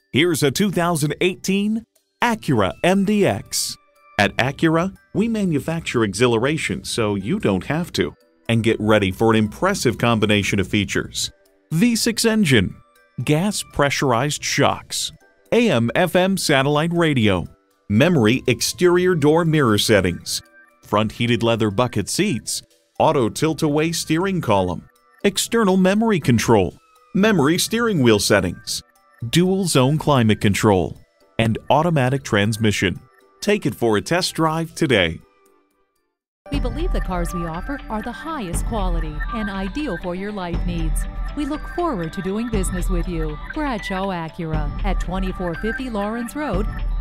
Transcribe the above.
Here's a 2018 Acura MDX. At Acura, we manufacture exhilaration so you don't have to. And get ready for an impressive combination of features. V6 engine, gas pressurized shocks, AM/FM satellite radio, memory exterior door mirror settings, front heated leather bucket seats, auto tilt-away steering column, external memory control, memory steering wheel settings, dual zone climate control, and automatic transmission. Take it for a test drive today. We believe the cars we offer are the highest quality and ideal for your life needs. We look forward to doing business with you. Bradshaw Acura at 2450 Lawrence Road,